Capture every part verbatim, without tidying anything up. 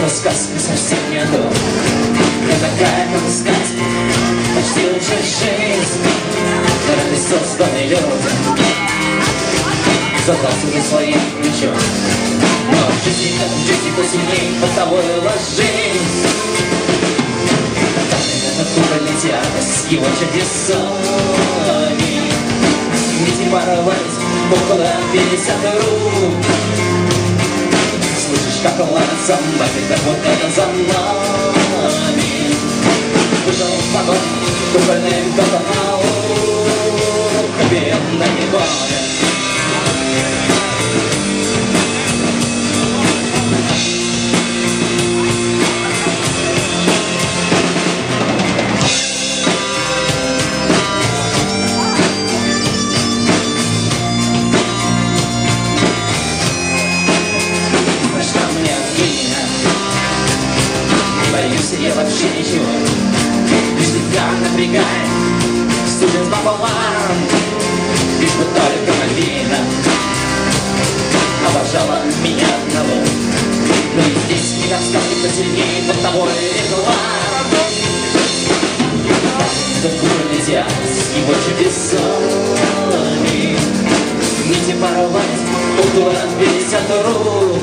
эта сказка совсем не то. Не такая, как сказка, почти уже жизнь. Радость созданный людям задался за своим плечом. Но в жизни, как в жизни, кто сильней, под тобой ложись. Этот кукольный театр с его чудесами. Нити порвались около пятьдесят рук. Слышишь, как лается мать, так вот это за нами. Вышел в вагон кукольный кто-то наук, бедный неволя. Я вообще ничего, лишь тебя напрягает студент пополам. Лишь бы только Мальвина обожала меня одного. Но и здесь не как сказки, кто сильнее, под тобой легла. Этот кукольный театр с его чудесами. Нити порвать около пятьдесят рук.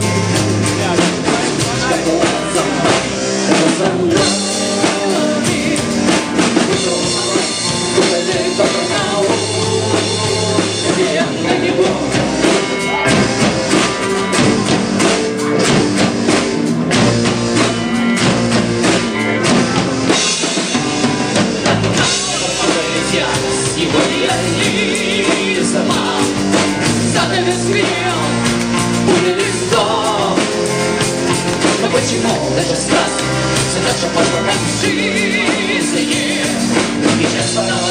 Как лазом за нами вышел кукольный кто-то наук, бедный неволя. Кукольный театр с его реализмом задали смел, улили сон. Но почему даже сказка все так же пошло, как в жизни? И сейчас снова